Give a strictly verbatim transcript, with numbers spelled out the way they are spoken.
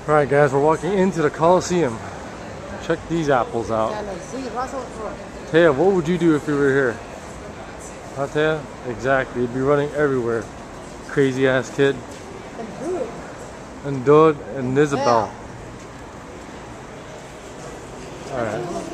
Alright guys, we're walking into the Colliseum. Check these apples out. Taya, what would you do if you were here? Huh, Taya? Exactly, you'd be running everywhere. Crazy ass kid. And Dud and Isabel. Alright.